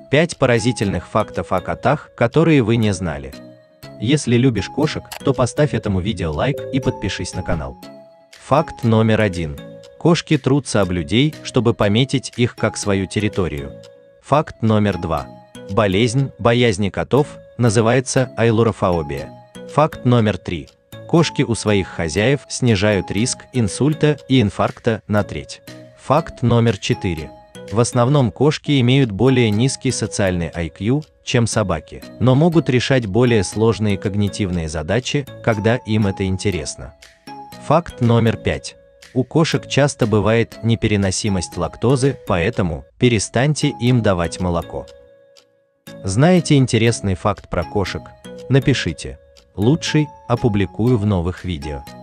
5 поразительных фактов о котах, которые вы не знали. Если любишь кошек, то поставь этому видео лайк и подпишись на канал. Факт номер 1. Кошки трутся об людей, чтобы пометить их как свою территорию. Факт номер 2. Болезнь боязни котов называется айлурофобия. Факт номер 3. Кошки у своих хозяев снижают риск инсульта и инфаркта на треть. Факт номер 4. В основном кошки имеют более низкий социальный IQ, чем собаки, но могут решать более сложные когнитивные задачи, когда им это интересно. Факт номер 5. У кошек часто бывает непереносимость лактозы, поэтому перестаньте им давать молоко. Знаете интересный факт про кошек? Напишите. Лучший опубликую в новых видео.